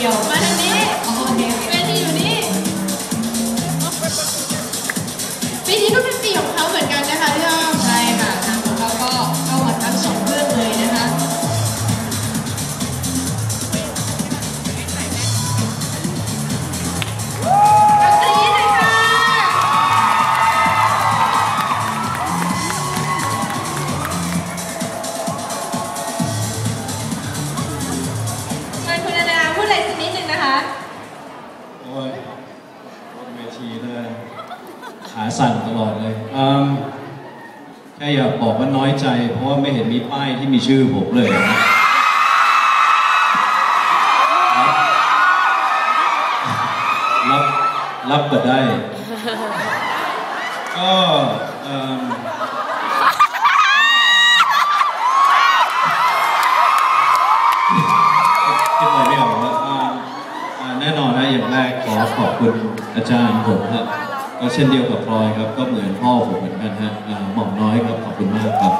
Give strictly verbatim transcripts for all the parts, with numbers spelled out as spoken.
ยวมาทางนี้โอเคเวทีอยู่นี่ปีนี้ก็เป็นปีของเขาเหมือนกันนะคะพี่อ้อมใช่ค่ะทางของเขาก็เข้ามาทั้งสองเรื่องเลยนะคะคุณอนาพูดอะไรสักนิดนึงนะคะโอ้ยบนเวทีเลยขาสั่นตลอดเลยแค่อยากบอกว่าน้อยใจเพราะว่าไม่เห็นมีป้ายที่มีชื่อผมเลยนะรับรับก็ได้ก็คิดอะไรไม่ออกว่าแน่นอนนะอย่างแรกขอขอบคุณอาจารย์ผมครับก็เช่นเดียวกับพลอยครับก็เหมือนพ่อผมเหมือนกันฮะหม่อมน้อยครับขอบคุณมากครับ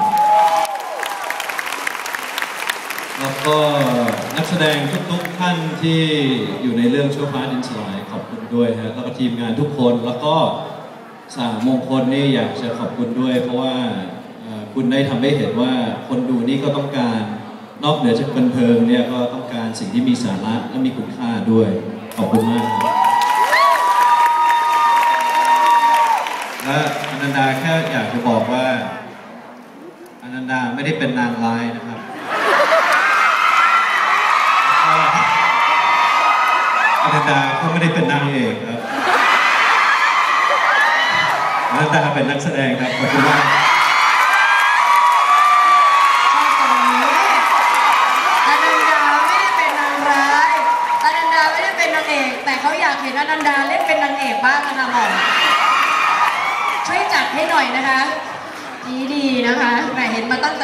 แล้วก็นักแสดงทุกๆท่านที่อยู่ในเรื่องชั่วฟ้าดินสลายขอบคุณด้วยฮะแล้วก็ทีมงานทุกคนแล้วก็สามมงคลนี่อยากจะขอบคุณด้วยเพราะว่าคุณได้ทำให้เห็นว่าคนดูนี่ก็ต้องการนอกเหนือจากบันเทิงเนี่ยก็ต้องการสิ่งที่มีสาระและมีคุณค่าด้วยขอบคุณมากครับและอนันดาแค่อยากจะบอกว่าอนันดาไม่ได้เป็นนางร้ายนะครับอนันดาก็ไม่ได้เป็นนางเอกครับอนันดาเป็นนักแสดงครับขอบคุณมากแต่เขาอยากเห็นอนันดาเล่นเป็นนางเอกบ้างนะคะหม่อมช่วยจัดให้หน่อยนะคะดีดีนะคะแหมเห็นมาตั้งแต่